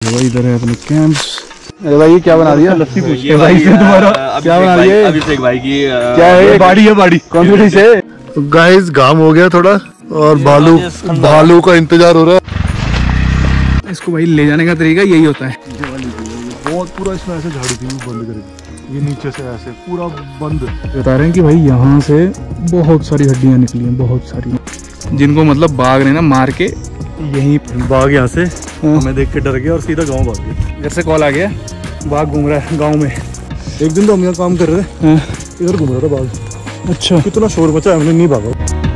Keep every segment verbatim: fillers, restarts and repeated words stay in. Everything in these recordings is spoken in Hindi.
भाई इधर है अपने कैंप्स। अरे भाई ये क्या बना दिया? लस्सी पूछ के भाई से तुम्हारा क्या बना दिया? अभिषेक भाई की क्या है? बाड़ी है बाड़ी। कौन सी डिश है? तो गाइस घाम हो गया थोड़ा और भालू भालू का इंतजार हो रहा है। इसको भाई ले जाने का तरीका यही होता है। बहुत पूरा इसमें ऐसे झाड़ू थी बंद करेगी, ये नीचे से ऐसे पूरा बंद। बता रहे हैं कि भाई यहाँ से बहुत सारी हड्डियाँ निकली हैं, बहुत सारी, जिनको मतलब बाघ ने ना मार के यहीं बाघ यहाँ से हमें देख के डर गया और सीधा गाँव भाग गया। घर से कॉल आ गया बाघ घूम रहा है गाँव में। एक दिन तो हम यहाँ काम कर रहे थे, इधर घूम रहा था बाघ। अच्छा, कितना शोर मचा, हमने नहीं भागा।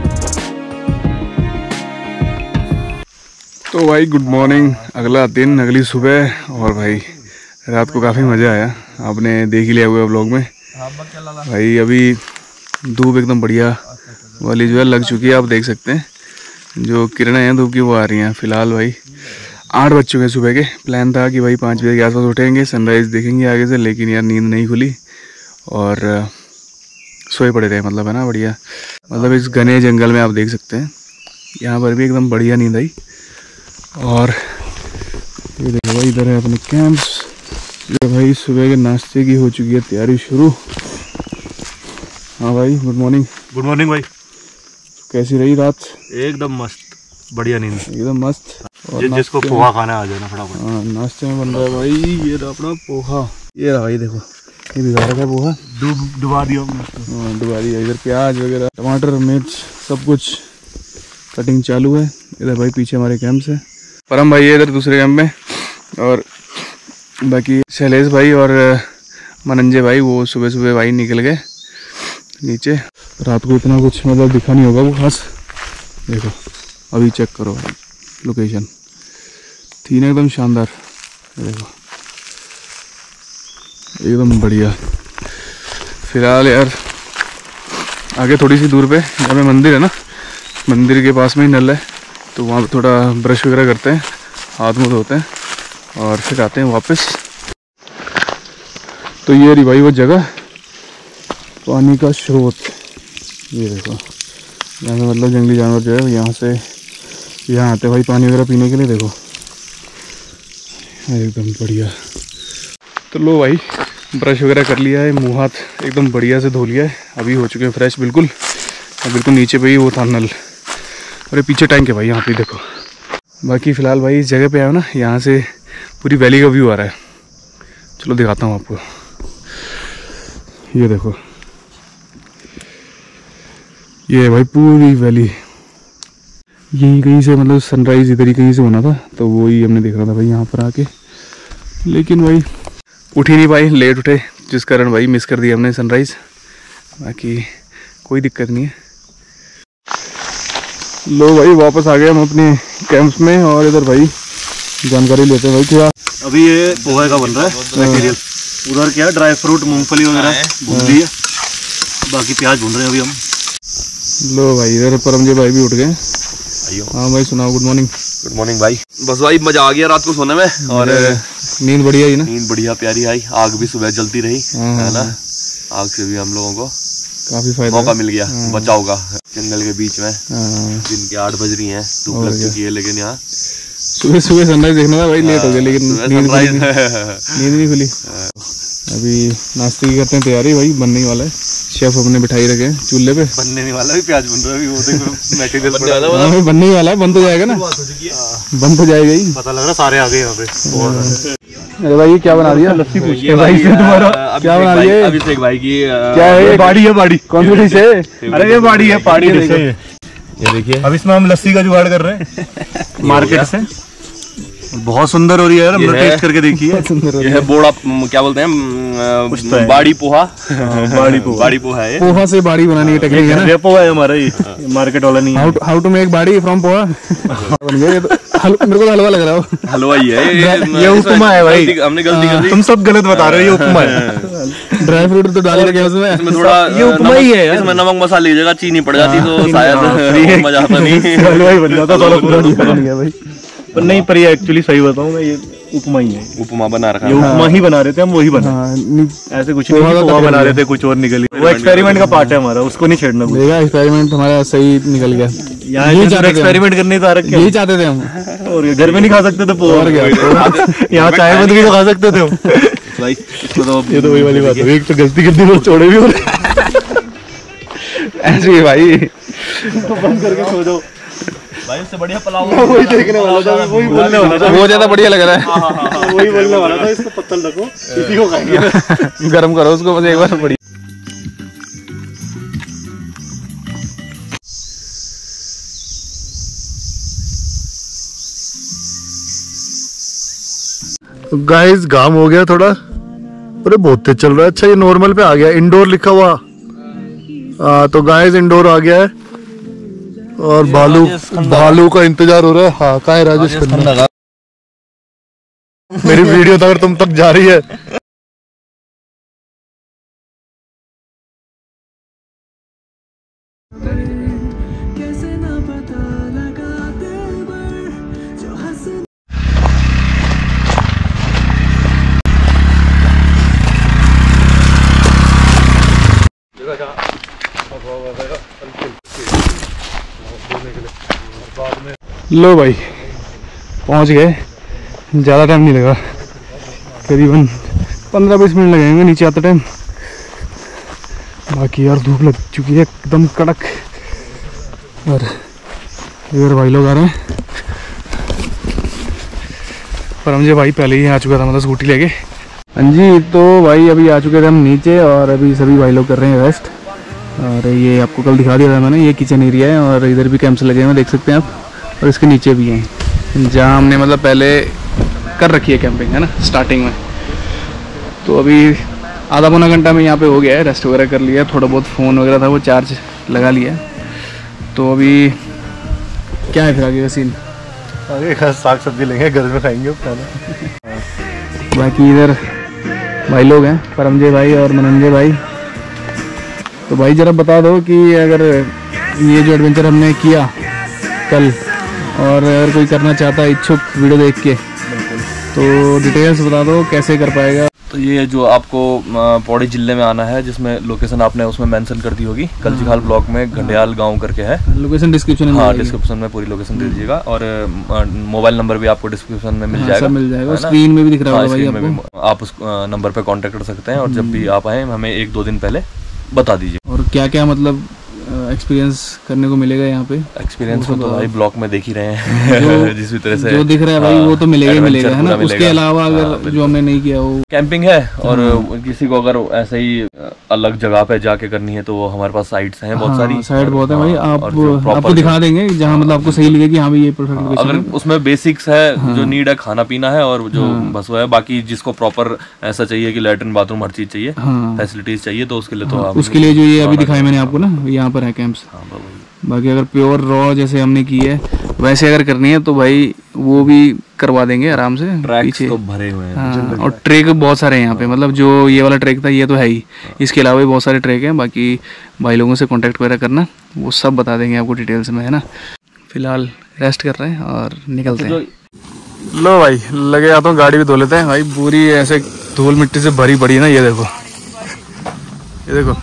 तो भाई गुड मॉर्निंग, अगला दिन अगली सुबह। और भाई रात को काफ़ी मज़ा आया, आपने देख ही लिया हुआ व्लॉग में। भाई अभी धूप एकदम बढ़िया वाली जो है लग चुकी है, आप देख सकते हैं जो किरणें हैं धूप की वो आ रही हैं। फिलहाल भाई आठ बज चुके हैं सुबह के। प्लान था कि भाई पाँच बजे के आसपास उठेंगे, सनराइज़ देखेंगे आगे से, लेकिन यार नींद नहीं खुली और सोए पड़े रहे, मतलब है ना बढ़िया। मतलब इस घने जंगल में आप देख सकते हैं यहाँ पर भी एकदम बढ़िया नींद आई। और ये देखो भाई इधर है अपने कैंप्स। ये भाई सुबह के नाश्ते की हो चुकी है तैयारी शुरू। हाँ भाई गुड मॉर्निंग। गुड मॉर्निंग भाई। कैसी रही रात? एकदम मस्त, बढ़िया नींद, एकदम मस्त। और जिसको पोहा खाना आ जाना फटाफट। हाँ नाश्ते में बन रहा है भाई ये रहा अपना पोहा। ये रहा भाई देखो, ये भिगा रखा है पोहा, डुब डुबा दिया। हाँ डुबा दिया। इधर प्याज वगैरह, टमाटर, मिर्च, सब कुछ कटिंग चालू है। इधर भाई पीछे हमारे कैंप से परम भाई है इधर दूसरे कैंप में, और बाकी शैलेश भाई और मनंजय भाई वो सुबह सुबह भाई निकल गए नीचे। रात को इतना कुछ मतलब दिखा नहीं होगा वो खास। देखो अभी चेक करो भाई लोकेशन, थी ना एकदम शानदार। देखो एकदम बढ़िया। फिलहाल यार आगे थोड़ी सी दूर पे जहाँ पे मंदिर है ना, मंदिर के पास में ही नल है, तो वहाँ पे थोड़ा ब्रश वगैरह करते हैं, हाथ मुँह धोते हैं और फिर आते हैं वापस। तो ये रही भाई वो जगह, पानी का स्रोत। ये देखो यहाँ से मतलब जंगली जानवर जो है यहाँ से यहाँ आते हैं भाई पानी वगैरह पीने के लिए। देखो एकदम बढ़िया। तो लो भाई ब्रश वगैरह कर लिया है, मुँह हाथ एकदम बढ़िया से धो लिया है, अभी हो चुके हैं फ्रेश बिल्कुल। और बिल्कुल नीचे पे ही वो था नल, और ये पीछे टैंक है भाई यहाँ पे देखो। बाकी फ़िलहाल भाई इस जगह पे आया ना, यहाँ से पूरी वैली का व्यू आ रहा है। चलो दिखाता हूँ आपको। ये देखो ये है भाई पूरी वैली। यहीं कहीं से मतलब सनराइज़ इधर ही कहीं से होना था, तो वो ही हमने देख रहा था भाई यहाँ पर आके। लेकिन भाई उठ ही नहीं पाए, लेट उठे, जिस कारण भाई मिस कर दिया हमने सनराइज़। बाकी कोई दिक्कत नहीं है। लो भाई वापस आ गए हम अपने कैंप्स में, और इधर भाई जानकारी लेते हैं भाई क्या अभी ये पोहा का बन रहा है मटेरियल। उधर क्या है ड्राई फ्रूट मूंगफली वगैरह भून दी है, बाकी प्याज भून रहे हैं अभी हम। लो भाई इधर परमजय भाई भी उठ गए। हाँ भाई सुनाओ। Good morning. गुड मॉर्निंग भाई। बस भाई मजा आ गया रात को सोने में, और नींद बढ़िया ही ना, नींद बढ़िया प्यारी आई। आग भी सुबह जलती रही है ना, आग से भी हम लोगों को काफी फायदा मौका मिल गया बचाव का जंगल के बीच में। दिन के आठ बज रही हैं, धूप लग चुकी है, लेकिन यहाँ सुबह सुबह सनराइज देखना था भाई, लेट हो गया, लेकिन नींद नींद नहीं खुली। अभी नाश्ते की करते हैं तैयारी भाई, बनने ही वाला है। शेफ हमने बिठाई रखे हैं चूल्हे पे, बनने नहीं वाला, भी प्याज बन रहा है, वो देखो मटेरियल बनने ही वाला है, बंद हो जाएगा ना, बंद हो जाएगा ही। पता लग रहा सारे आ गए यहाँ पे। अरे भाई क्या बना दिया? लस्सी पूछ के भाई से तुम्हारा क्या बना दिया? अभिषेक भाई की क्या है? बाड़ी है बाड़ी। कौन सी डिश है? अरे ये बाड़ी है, पहाड़ी डिश है ये देखिए। अब इसमें हम लस्सी का जुगाड़ कर रहे हैं मार्केट से। बहुत सुंदर हो रही है यार, हमने टेस्ट करके देखी है। ये है बोड़ा, क्या बोलते हैं, बाड़ी पोहा। बाड़ी पोहा, बाड़ी पोहा है। पोहा से बाड़ी बनाने की टेक्निक है ना। पोहा है हमारा, ये मार्केट वाला नहीं है। How to make badi from poha बन गया। मेरे को हलवा लग रहा है, हलवा ही है ये। उपमा है भाई, हमने गलती कर दी। तुम सब गलत बता रहे हो, ये उपमा है। ड्राई फ्रूट तो डाल रखे उसमें, इसमें थोड़ा ये उपमा ही है। इसमें नमक मसाले की जगह चीनी पड़ जाती तो शायद मजा आता नहीं, हलवा ही बन जाता। बन गया भाई, पर नहीं, पर ये एक्चुअली सही बताऊं मैं, ये उपमा ही है। उपमा बना रखा ये है। उपमा ही बना रहे थे हम, वही बना। हाँ, नि- ऐसे कुछ नहीं, पोहा बना रहे थे, कुछ और निकली। वो एक्सपेरिमेंट का पार्ट है हमारा, उसको नहीं छेड़ना। देखा एक्सपेरिमेंट हमारा सही निकल गया। यहाँ यही चाहते थे एक्सपेरिमेंट करने तो आ रखे यही चाहते थे हम। और घर में नहीं खा सकते थे पोहा, और क्या यहाँ चाय बंद भी तो खा सकते थे हम। भाई इसको तो ये तो वही वाली बात है, एक तो गलती करती है, छोड़े भी हो रहे ऐसे ही भाई। बंद करके सो जाओ भाई उससे बढ़िया पुलाव वही देखने वाला था, वही बोलने वाला था, वो ज्यादा बढ़िया लग रहा है। वही बोलने वाला था। इसको पत्तल रखो, इसी को खाएंगे। गरम करो उसको बस एक बार बढ़िया। गाइस घाम हो गया थोड़ा, अरे बहुत तेज चल रहा है। अच्छा ये नॉर्मल पे आ गया, इंडोर लिखा हुआ। आ, तो गाइस इंडोर आ गया है और भालू भालू का इंतजार हो रहा है। हाँ कहाँ है राजेश खन्ना? मेरी वीडियो तो अगर तुम तक जा रही है। लो भाई पहुंच गए, ज़्यादा टाइम नहीं लगा, करीबन पंद्रह बीस मिनट लगेंगे नीचे आते टाइम। बाकी यार धूप लग चुकी है एकदम कड़क, और इधर भाई लोग आ रहे हैं। पर मुझे भाई पहले ही आ चुका था, मतलब स्कूटी लेके। हाँ जी, तो भाई अभी आ चुके थे हम नीचे, और अभी सभी भाई लोग कर रहे हैं रेस्ट। और ये आपको कल दिखा दिया था मैंने, ये किचन एरिया है, और इधर भी कैंप्स लगे हुए देख सकते हैं आप, और इसके नीचे भी हैं जहाँ हमने मतलब पहले कर रखी है कैंपिंग, है ना, स्टार्टिंग में। तो अभी आधा पौना घंटा में यहाँ पे हो गया है, रेस्ट वगैरह कर लिया, थोड़ा बहुत फ़ोन वगैरह था वो चार्ज लगा लिया। तो अभी क्या है फिर आगे का सीन? आगे साग सब्जी लेंगे, घर में खाएंगे खाना। बाकी इधर भाई लोग हैं, परमजय भाई और मनंजय भाई। तो भाई ज़रा बता दो कि अगर ये जो एडवेंचर हमने किया कल, और अगर कोई करना चाहता है इच्छुक वीडियो देख के, तो डिटेल्स बता दो कैसे कर पाएगा। तो ये जो आपको पौड़ी जिले में आना है, जिसमें लोकेशन आपने उसमें मेंशन कर दी होगी, कलजीखाल ब्लॉक में घंडियाल गांव करके है। लोकेशन डिस्क्रिप्शन में, हाँ डिस्क्रिप्शन में पूरी लोकेशन दे दीजिएगा, और मोबाइल नंबर भी आपको डिस्क्रिप्शन में मिल हाँ, जाएगा, सब मिल जाएगा, स्क्रीन में भी दिख रहा होगा भाई आपको। आप उस नंबर पे कांटेक्ट कर सकते हैं, और जब भी आप आए हमें एक दो दिन पहले बता दीजिए। और क्या क्या मतलब एक्सपीरियंस करने को मिलेगा यहाँ पे? एक्सपीरियंस तो भाई ब्लॉक में देख ही रहे हैं। जिस भी तरह से जो दिख रहा है भाई वो तो मिलेगा ही मिलेगा, है ना। मिलेगा। उसके अलावा अगर जो हमने नहीं किया वो कैंपिंग है, और किसी को अगर ऐसे ही अलग जगह पे जाके करनी है तो वो हमारे पास साइट्स हैं बहुत सारी, साइट बहुत है भाई। आप proper आपको दिखा देंगे जहाँ मतलब आपको सही लगे कि हाँ भाई ये परफेक्ट लोकेशन अगर है। उसमें बेसिक्स है, जो नीड है खाना पीना है, और जो बस वो है। बाकी जिसको प्रॉपर ऐसा चाहिए कि लैट्रिन बाथरूम हर चीज चाहिए, हाँ, फैसिलिटीज चाहिए, तो उसके लिए तो आप उसके लिए जो ये अभी दिखाया मैंने आपको ना, यहाँ पर है कैंप्स। बाकी अगर प्योर रॉ जैसे हमने की है वैसे अगर करनी है तो भाई वो भी करवा देंगे आराम से। पीछे तो भरे हुए हैं। हाँ, और ट्रैक बहुत सारे हैं यहाँ पे, मतलब जो ये वाला ट्रैक था ये तो है ही, इसके अलावा भी बहुत सारे ट्रैक हैं। बाकी भाई लोगों से कांटेक्ट वगैरह करना, वो सब बता देंगे आपको डिटेल्स में, है ना। फिलहाल रेस्ट कर रहे हैं और निकलते हैं। लो भाई लगे आता हूँ, गाड़ी भी धो लेते हैं भाई, पूरी ऐसे धूल मिट्टी से भरी पड़ी है ना, ये देखो ये देखो।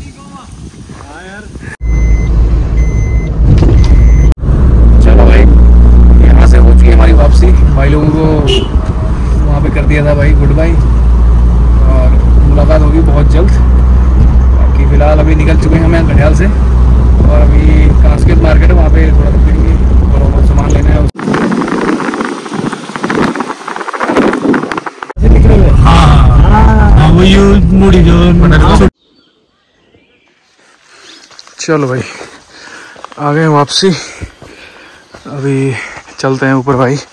चलो भाई यहाँ से हो चुकी है हमारी वापसी। भाई लोगों को वहाँ पे कर दिया था भाई गुड बाय, और मुलाकात होगी बहुत जल्द। बाकी फिलहाल अभी निकल चुके हैं हम यहाँ घड़ियाल से, और अभी कास्केट मार्केट है वहाँ पे थोड़ा रुकेंगे, थोड़ा बहुत सामान लेना है। चलो भाई आ गए वापसी, अभी चलते हैं ऊपर भाई।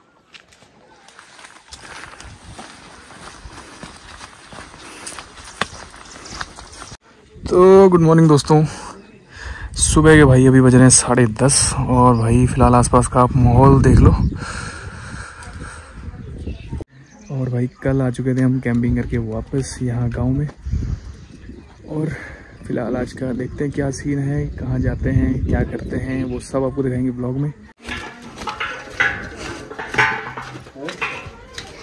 तो गुड मॉर्निंग दोस्तों, सुबह के भाई अभी बज रहे हैं साढ़े दस, और भाई फिलहाल आसपास का आप माहौल देख लो। और भाई कल आ चुके थे हम कैंपिंग करके वापस यहाँ गांव में, और फिलहाल आज का देखते हैं क्या सीन है, कहाँ जाते हैं, क्या करते हैं, वो सब आपको दिखाएंगे ब्लॉग में।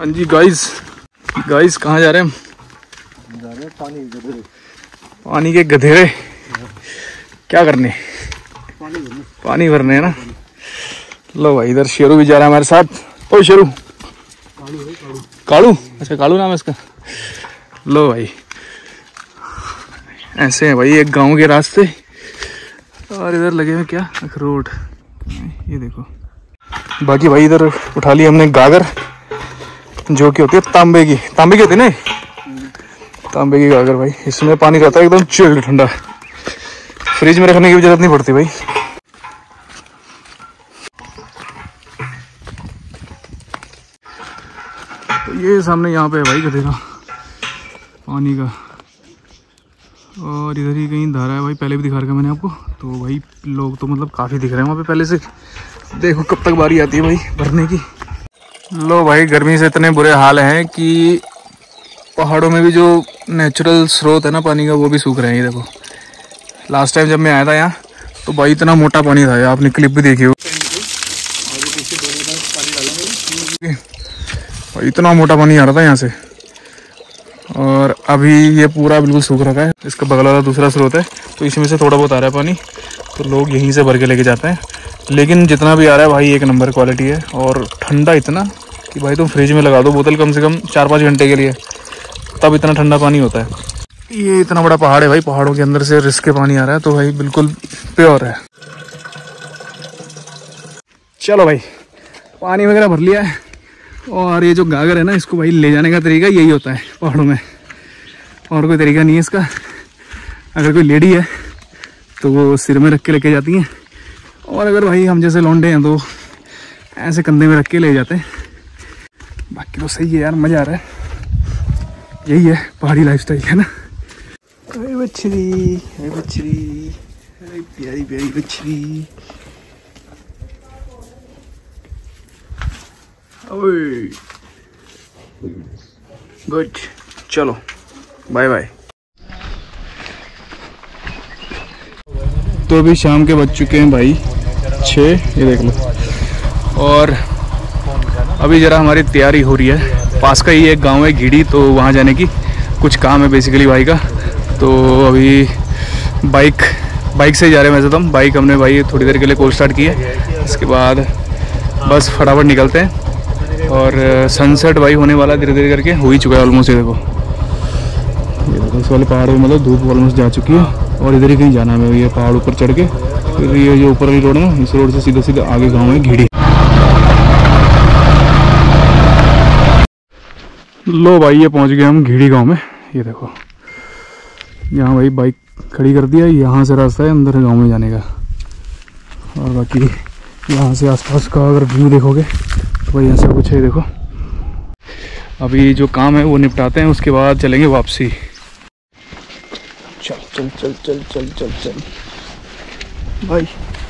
हाँ जी गाइस, गाइस कहाँ जा रहे हैं हम? जा रहे हैं पानी के गधेरे। पानी के गधेरे क्या करने? पानी भरने। पानी भरने है ना। लो भाई इधर शेरू भी जा रहा है हमारे साथ। ओ शेरू, कालू, अच्छा कालू नाम है इसका। लो भाई ऐसे है भाई एक गांव के रास्ते, और इधर लगे हुए क्या अखरोट, ये देखो। बाकी भाई इधर उठा ली हमने गागर, जो कि होती है तांबे की, तांबे की होती है ना, तांबे की गागर भाई। इसमें पानी रहता है एकदम चिल्ड ठंडा, फ्रिज में रखने की भी जरूरत नहीं पड़ती भाई। तो ये सामने यहाँ पे है भाई गधेरा पानी का, और इधर ही कहीं धारा है भाई, पहले भी दिखा रखा मैंने आपको। तो भाई लोग तो मतलब काफ़ी दिख रहे हैं वहाँ पे पहले से। देखो कब तक बारी आती है भाई भरने की। लो भाई गर्मी से इतने बुरे हाल हैं कि पहाड़ों में भी जो नेचुरल स्रोत है ना पानी का, वो भी सूख रहे हैं। ये देखो लास्ट टाइम जब मैं आया था यहाँ तो भाई इतना मोटा पानी था, आपने क्लिप भी देखी हो भाई, इतना मोटा पानी आ रहा था यहाँ से। और अभी ये पूरा बिल्कुल सूख रखा है। इसका बगल वाला दूसरा स्रोत है, तो इसमें से थोड़ा बहुत आ रहा है पानी, तो लोग यहीं से भर के लेके जाते हैं। लेकिन जितना भी आ रहा है भाई एक नंबर क्वालिटी है, और ठंडा इतना कि भाई तुम फ्रिज में लगा दो बोतल कम से कम चार पाँच घंटे के लिए, तब इतना ठंडा पानी होता है। ये इतना बड़ा पहाड़ है भाई, पहाड़ों के अंदर से रिस्क के पानी आ रहा है, तो भाई बिल्कुल प्योर है। चलो भाई पानी वगैरह भर लिया है, और ये जो गागर है ना, इसको भाई ले जाने का तरीका यही होता है पहाड़ों में, और कोई तरीका नहीं है इसका। अगर कोई लेडी है तो वो सिर में रख के लेके जाती हैं, और अगर भाई हम जैसे लौंडे हैं तो ऐसे कंधे में रख के ले जाते हैं। बाकी तो सही है यार, मज़ा आ रहा है। यही है पहाड़ी लाइफस्टाइल है ना। अरे बछड़ी, अरे बछड़ी, अरे प्यारी प्यारी बछड़ी। गुड, चलो बाय बाय। तो अभी शाम के बज चुके हैं भाई छः, ये देख लो। और अभी ज़रा हमारी तैयारी हो रही है, पास का ही एक गांव है घीड़ी, तो वहाँ जाने की कुछ काम है बेसिकली भाई का। तो अभी बाइक बाइक से ही जा रहे हैं वैसे तो हम। बाइक हमने भाई थोड़ी देर के लिए कोल्ड स्टार्ट की है, इसके बाद बस फटाफट निकलते हैं। और सनसेट भाई होने वाला धीरे धीरे करके, हो ही चुका है ऑलमोस्ट। ये देखो, ये देखो इस वाले पहाड़ में मतलब धूप ऑलमोस्ट जा चुकी है, और इधर ही कहीं जाना है ये पहाड़ ऊपर चढ़ के। फिर ये जो ऊपर वाली रोड है ना, इस रोड से सीधा सीधा आगे गाँव है घीड़ी। लो भाई ये पहुंच गए हम घीड़ी गांव में। ये देखो यहाँ भाई बाइक खड़ी कर दिया, यहाँ से रास्ता है अंदर गांव में जाने का। और बाकी यहाँ से आसपास का अगर व्यू देखोगे तो भाई ऐसा कुछ है। देखो अभी जो काम है वो निपटाते हैं, उसके बाद चलेंगे वापसी। चल चल चल चल चल चल चल भाई।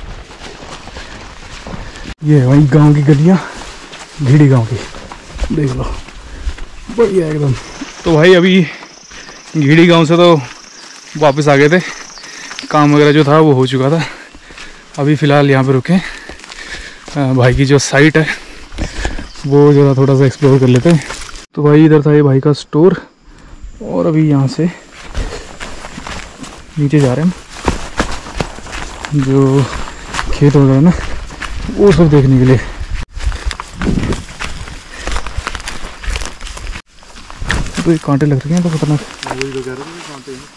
ये है भाई गांव की गलियाँ, घीड़ी गांव की, देख लो बढ़िया एकदम। तो भाई अभी घीड़ी गांव से तो वापस आ गए थे, काम वगैरह जो था वो हो चुका था। अभी फ़िलहाल यहाँ पे रुके, भाई की जो साइट है वो जरा थोड़ा सा एक्सप्लोर कर लेते हैं। तो भाई इधर था ये भाई का स्टोर, और अभी यहाँ से नीचे जा रहे हैं हम, जो खेत वगैरह ना वो सब देखने के लिए। तो ये कांटे लग रहे हैं तो खतरनाक। वही तो कह रहे थे कांटे हैं।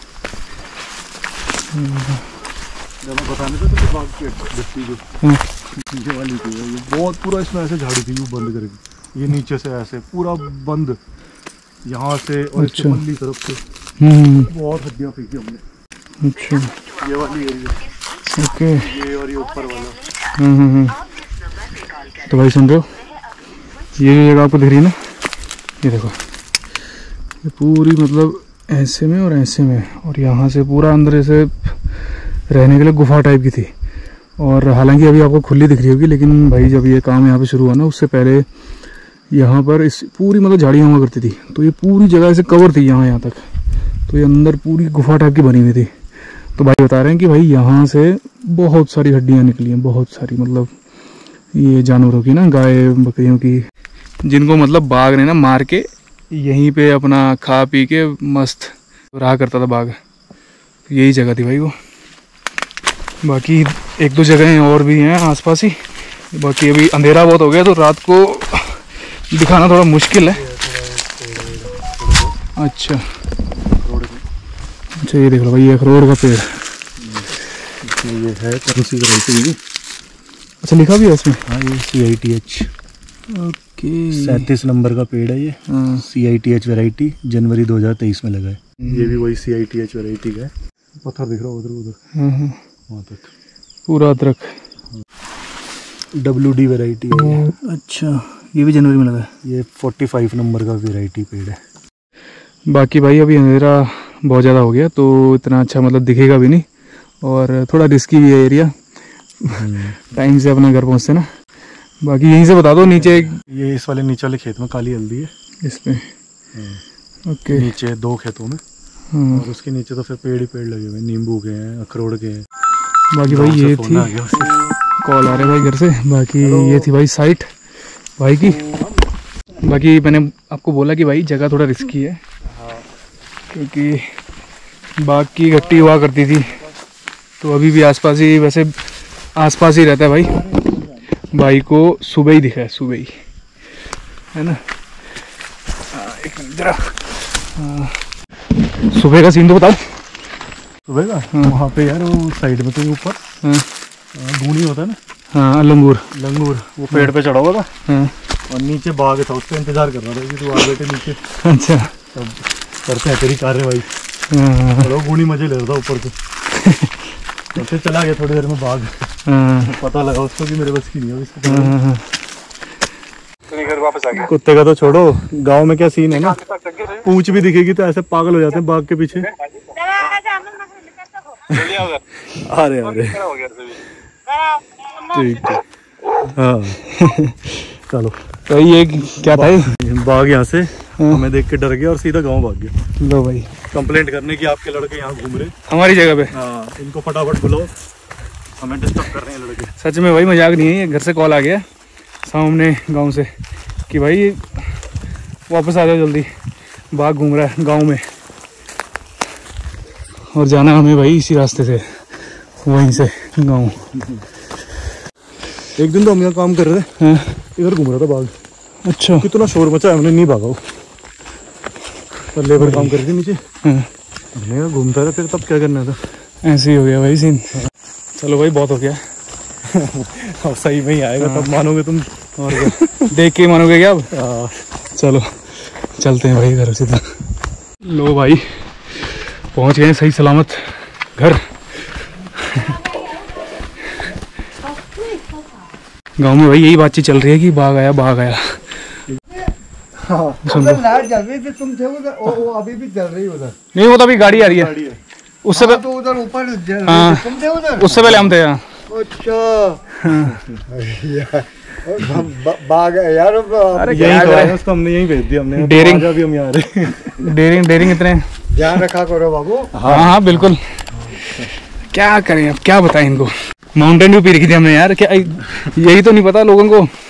जब मैं बताने था तो बाग की गट्टी जो नीचे वाली थी, ये बहुत पूरा इसमें ऐसे झाड़ी थी, वो बंद करके ये नीचे से ऐसे पूरा बंद, यहाँ से और इसके मल्ली तरफ से बहुत हड्डियाँ फेंकी हमने। अच्छा ये वाली एरिया, ओके, ये और ये ऊपर वाला। हम्म हम्म। तो भाई सुन रहे हो, ये जो जगह आपको दिख रही है ना, ये देखो ये पूरी मतलब ऐसे में और ऐसे में, और यहाँ से पूरा अंदर ऐसे रहने के लिए गुफा टाइप की थी। और हालांकि अभी आपको खुली दिख रही होगी, लेकिन भाई जब ये काम यहाँ पे शुरू हुआ ना, उससे पहले यहाँ पर इस पूरी मतलब झाड़ियाँ हुआ करती थी। तो ये पूरी जगह ऐसे कवर थी यहाँ यहाँ तक, तो ये अंदर पूरी गुफा टाइप की बनी हुई थी। तो भाई बता रहे हैं कि भाई यहाँ से बहुत सारी हड्डियाँ निकली हैं, बहुत सारी, मतलब ये जानवरों की ना, गाय बकरियों की जिनको मतलब बाघ ने ना मार के यहीं पे अपना खा पी के मस्त रहा करता था बाघ। यही जगह थी भाई वो। बाकी एक दो जगहें और भी हैं आसपास ही। बाकी अभी अंधेरा बहुत हो गया तो रात को दिखाना थोड़ा मुश्किल है। अच्छा अच्छा, ये देख लो भाई, ये अखरोट का पेड़ ये है कौन सी वैरायटी? अच्छा लिखा भी है इसमें? हाँ, ये C I T H okay, सैंतीस नंबर का पेड़ है ये। हाँ। C I T H variety जनवरी दो हज़ार तेईस में लगा है। ये भी वही C I T H variety का है। पत्थर दिख रहा है उधर उधर हाँ हाँ, वहाँ तक पूरा अदरक। डब्ल्यू डी वैरायटी है ये। अच्छा, ये भी जनवरी में लगा है। ये पैंतालीस नंबर का वैरायटी पेड़ है। बाकी भाई अभी अंधेरा बहुत ज़्यादा हो गया तो इतना अच्छा मतलब दिखेगा भी नहीं, और थोड़ा रिस्की भी है एरिया। टाइम से अपना घर पहुंचते ना। बाकी यहीं से बता दो नीचे ये इस वाले नीचे वाले खेत में काली हल्दी है इसमें। ओके, नीचे दो खेतों में। हाँ। और उसके नीचे तो फिर पेड़ ही पेड़ लगे हुए, नींबू के हैं, अखरोट के हैं। बाकी भाई ये थी, कॉल आ रहे भाई घर से। बाकी ये थी भाई साइट भाई की। बाकी मैंने आपको बोला कि भाई जगह थोड़ा रिस्की है, क्योंकि बाघ की घट्टी हुआ करती थी, तो अभी भी आसपास ही, वैसे आसपास ही रहता है भाई। भाई को सुबह ही दिखा है, सुबह ही, है ना। एक मिनट जरा, सुबह का सीन तो बताओ। सुबह का वहाँ पे यार वो साइड में तो ऊपर गूनी होता है ना। हाँ, लंगूर लंगूर वो पेड़ पे चढ़ा हुआ था। हाँ। और नीचे बाघ था, उसका इंतजार कर रहा था कि तू आ बैठे नीचे। अच्छा, तब करते हैं तेरी कार्रवाई। हाँ। और वो गूनी मजे ले रहा था ऊपर से। तो फिर चला गया थोड़ी देर में बाघ। हाँ। पता लगा उसको कि मेरे बस की नहीं है इसको। हाँ, हाँ। घर वापस आ गया। कुत्ते का तो छोड़ो, गांव में क्या सीन है ना, पूंछ भी दिखेगी तो ऐसे पागल हो जाते हैं बाघ के पीछे। अरे अरे ठीक है, हाँ चलो। तो ये क्या था? बाघ यहाँ से हमें देख के डर गया और सीधा गांव भाग गया। लो भाई, कंप्लेंट करने की आपके लड़के यहाँ घूम रहे हमारी जगह पे। हाँ, इनको फटाफट बुलाओ, हमें डिस्टर्ब कर रहे हैं लड़के। सच में भाई मजाक नहीं है, ये घर से कॉल आ गया सामने गांव से कि भाई वापस आ जाओ जल्दी, बाघ घूम रहा है गांव में। और जाना हमें भाई इसी रास्ते से, वहीं से गांव। एक दिन तो हम यहाँ काम कर रहे थे, इधर घूम रहा था बाघ। अच्छा, कितना शोर मचा, हमने नहीं भागा। वो लेबर काम कर रही थी नीचे, हमने कहा घूमता था, फिर तब क्या करना था। ऐसे ही हो गया भाई सीन। चलो भाई बहुत हो गया। अब सही में ही आएगा तब मानोगे तुम। और क्या, देख के मानोगे क्या अब? हाँ। चलो चलते हैं भाई घर सीधा। लो भाई पहुंच गए सही सलामत घर। गांव में भाई यही बातचीत चल रही है कि बाघ आया बाघ आया। हाँ, लाइट जल रही थी, तुम थे उधर, वो, वो अभी भी जल रही उधर। नहीं, वो तो अभी गाड़ी आ रही है, उससे हाँ, तो उधर ऊपर जल रही हाँ, थी, तुम थे उधर। उससे पहले हम थे यहाँ। अच्छा बाघ यार, अरे यही तो है, उसको हमने यहीं भेज दिया। हमने डेरिंग भी हम यहाँ आ रहे। डेरिंग डेरिंग इतने। ध्यान रखा करो बाबू। हाँ हाँ बिल्कुल। क्या करें अब, क्या बताएं इनको। माउंटेन ड्यू पी रखी थी हमने यार, क्या यही तो नहीं पता लोगों को